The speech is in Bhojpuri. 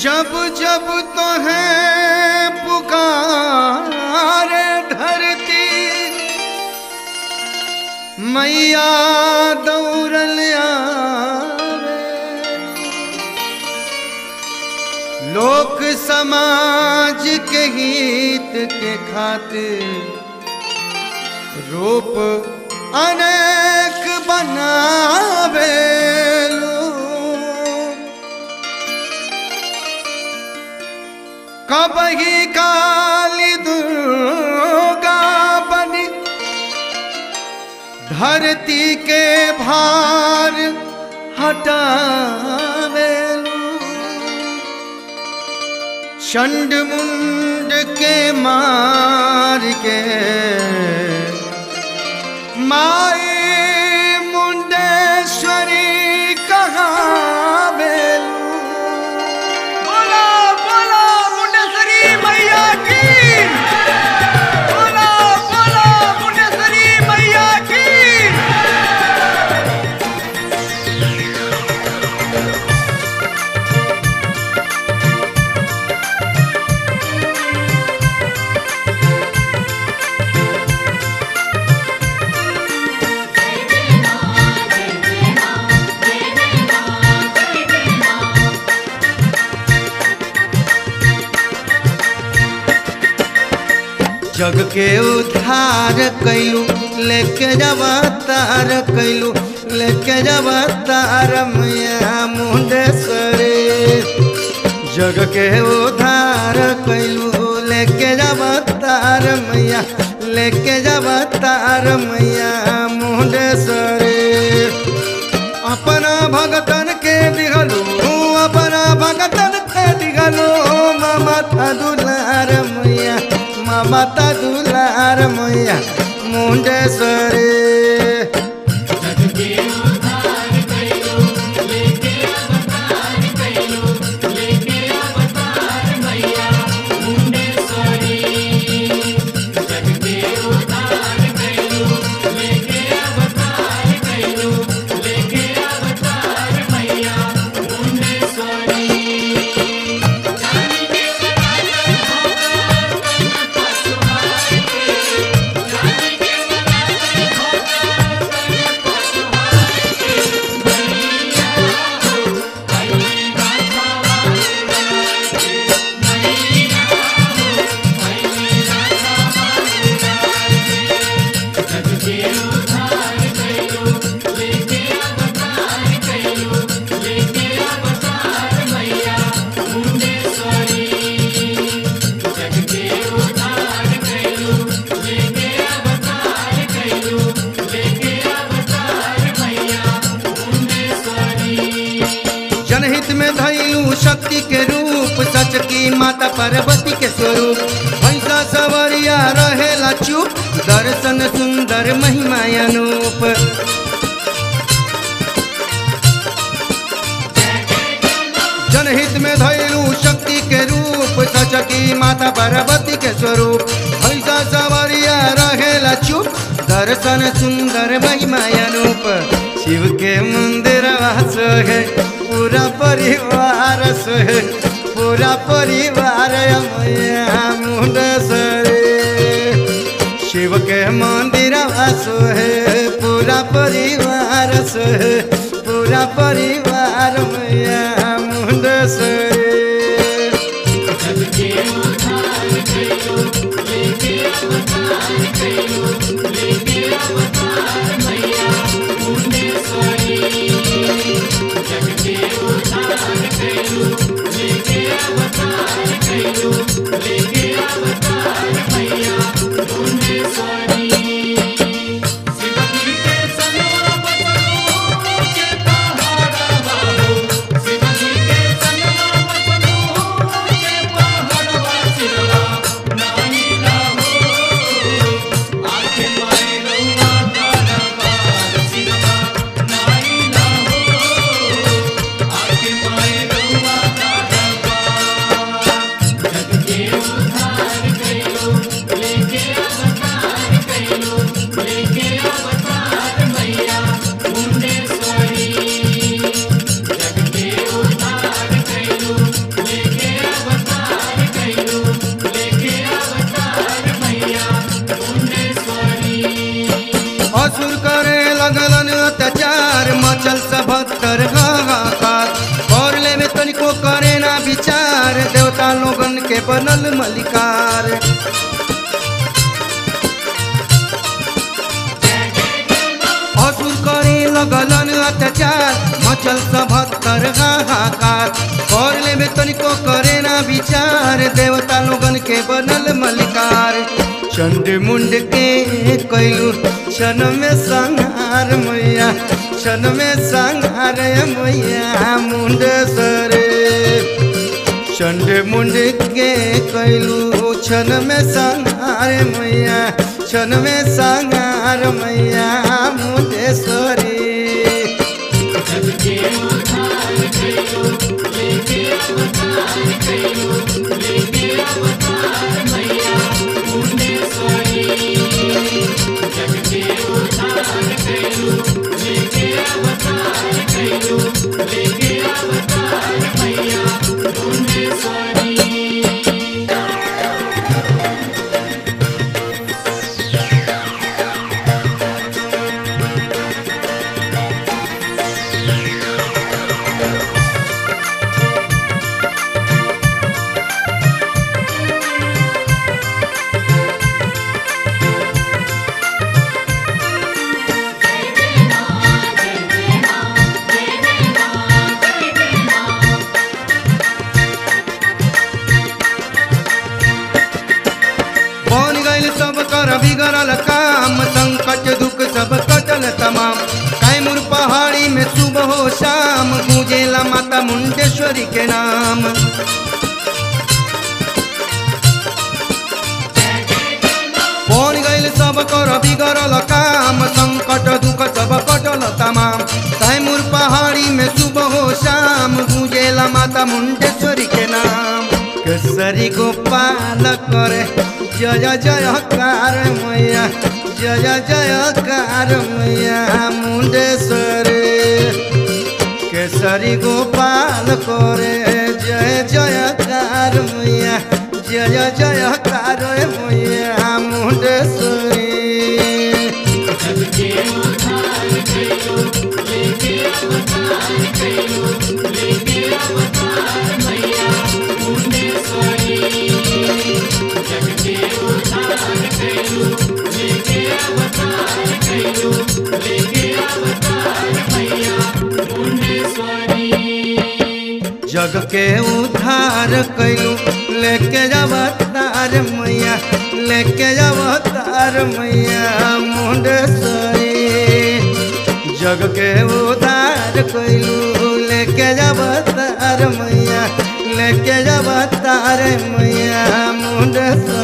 जब जब तो है पुकारे धरती, मैया दौड़ल आवे। लोक समाज के हित के खातिर रूप अनेक बनावे। कबही काली दुर्गा बनी धरती के भार हटावे। चंड मुंड के मार के माई मुंडेश्वरी कहावे। जग के उद्धार कैलू लेके जब तार कैलू, लेके जब तार मैया मुंडेश्वरी। जग के उद्धार कैलू लेके जब तार मैया, लेके जब तार मैया मुंडेश्वरी। अपना भगतन के दिखलू, अपना भगतन के दिखलू ममता दुलार मैया, ममता दुलार मैया मुंडेश्वरी। जनहित में धैलू शक्ति के रूप, सच की माता पार्वती के स्वरूप। भैंसा सवरिया रहेला चुप, दर्शन सुंदर महिमा अनूप। जनहित में धैलू शक्ति के रूप, सच की माता पार्वती के स्वरूप। भैंसा सवरिया रहेला चुप, दर्शन सुंदर महिमा अनूप। शिव के मंदिर वास है पूरा परिवार सोहे, पूरा परिवार मैया मुंडेश्वरी। शिव के मंदिर वासो है पूरा परिवार सोहे, पूरा परिवार मैया मुंडेश्वरी। शिव मचल सभत्तर हाहाकार। कर लेवे तनिको करे ना विचार, देवता लोगन के बनल मलिकार। असुर करे लगलन अत्याचार, मचल सभत्तर हाहाकार। कर लेवे तनिको करे ना विचार, देवता लोगन के बनल मलिकार। चंड मुंड के कैलू क्षण में संहार मैया, क्षण में संहार मैया मुंडेश्वरी। चंड मुंड के कैलू क्षण में संहार मैया, क्षण में संहार मैया मुंडेश्वरी। बिगड़ल काम, संकट दुख सब कटल तमाम। कैमूर पहाड़ी में सुबह हो शाम, गूंजेला माता मुंडेश्वरी के नाम। बन गइल सब कर बिगड़ल काम, संकट दुख सब कटल तमाम। कैमूर पहाड़ी में सुबह हो शाम, गूंजेला माता मुंडेश्वरी के नाम। केसरी गोपाल करे जय जयकार मैया, जय जयकार मैया मुंडेश्वरी। केसरी गोपाल करे जय जयकार मैया, जय जयकार मैया मुंडेश्वरी। जग के उद्धार कैलू लेके अवतार मैया, लेके अवतार मैया मुंडेश्वरी। जग के उद्धार कैलू लेके अवतार मैया, लेके अवतार मैया मुंडेश्वरी।